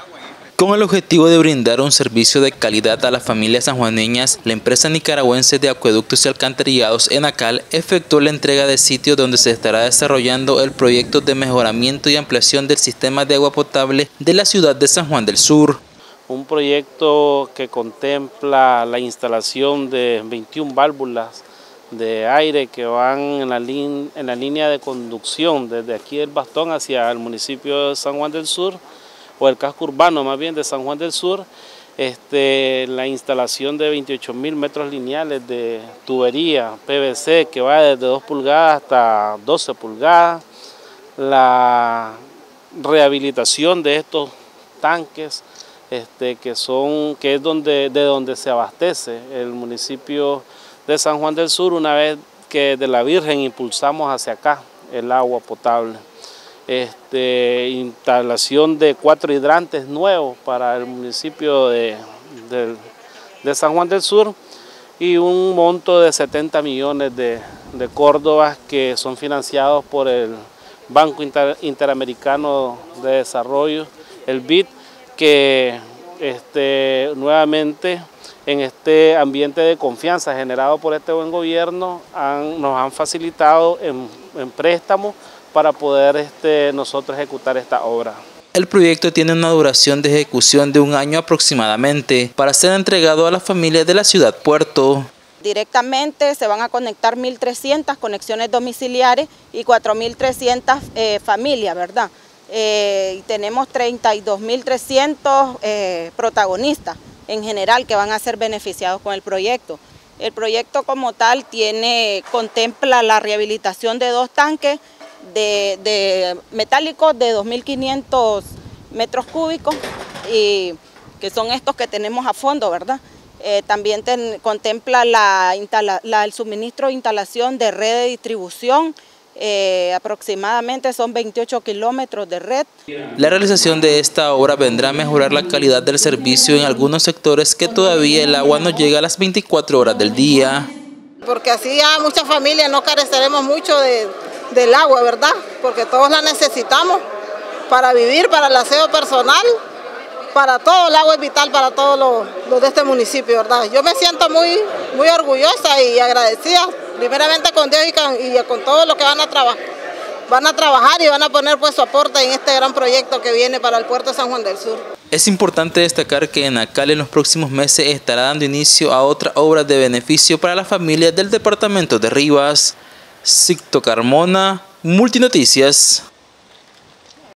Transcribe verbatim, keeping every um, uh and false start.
Con el objetivo de brindar un servicio de calidad a las familias sanjuaneñas, la empresa nicaragüense de acueductos y alcantarillados ENACAL efectuó la entrega de sitios donde se estará desarrollando el proyecto de mejoramiento y ampliación del sistema de agua potable de la ciudad de San Juan del Sur. Un proyecto que contempla la instalación de veintiuna válvulas de aire que van en la, en la línea de conducción desde aquí del Bastón hacia el municipio de San Juan del Sur, o el casco urbano más bien de San Juan del Sur, este, la instalación de veintiocho mil metros lineales de tubería P V C que va desde dos pulgadas hasta doce pulgadas, la rehabilitación de estos tanques este, que, son, que es donde, de donde se abastece el municipio de San Juan del Sur una vez que de la Virgen impulsamos hacia acá el agua potable. Este, instalación de cuatro hidrantes nuevos para el municipio de, de, de San Juan del Sur y un monto de setenta millones de, de córdobas que son financiados por el Banco Inter, Interamericano de Desarrollo, el B I D, que este, nuevamente en este ambiente de confianza generado por este buen gobierno han, nos han facilitado en, en préstamos para poder este, nosotros ejecutar esta obra. El proyecto tiene una duración de ejecución de un año aproximadamente para ser entregado a las familias de la ciudad puerto. Directamente se van a conectar mil trescientas conexiones domiciliares y cuatro mil trescientas eh, familias, ¿verdad? Eh, y tenemos treinta y dos mil trescientos eh, protagonistas en general que van a ser beneficiados con el proyecto. El proyecto como tal tiene, contempla la rehabilitación de dos tanques De, de metálicos de dos mil quinientos metros cúbicos, y que son estos que tenemos a fondo, ¿verdad? Eh, también ten, contempla la, la, el suministro e instalación de red de distribución, eh, aproximadamente son veintiocho kilómetros de red. La realización de esta obra vendrá a mejorar la calidad del servicio en algunos sectores que todavía el agua no llega a las veinticuatro horas del día. Porque así ya muchas familias no careceremos mucho de del agua, ¿verdad? Porque todos la necesitamos para vivir, para el aseo personal, para todo. El agua es vital para todos los, los de este municipio, ¿verdad? Yo me siento muy, muy orgullosa y agradecida, primeramente con Dios y con, y con todos los que van a trabajar. Van a trabajar y van a poner pues su aporte en este gran proyecto que viene para el puerto de San Juan del Sur. Es importante destacar que ENACAL en los próximos meses estará dando inicio a otra obra de beneficio para las familias del departamento de Rivas. Sixto Carmona, Multinoticias.